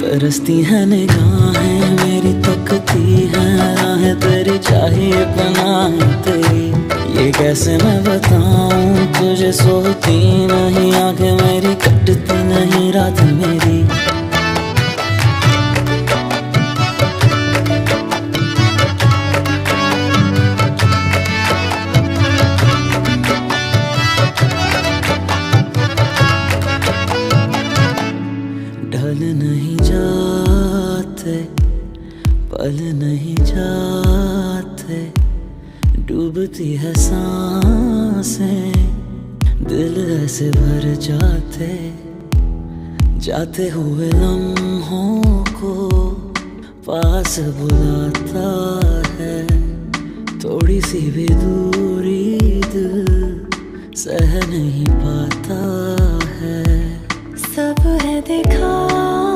तरसती है निगाहें मेरी, तकती है राहें तेरी, चाहिए पनाह तेरी। ये कैसे मैं बताऊं तुझे, सोती नहीं आंखें मेरी, कटती नहीं रात मेरी। ढल नहीं जाते पल नहीं जाते, डूबती है सांसें, दिल ऐसे भर जाते, जाते हुए लम्हों को पास बुलाता है। थोड़ी सी भी दूरी दिल सह नहीं पाता है। सब है देखा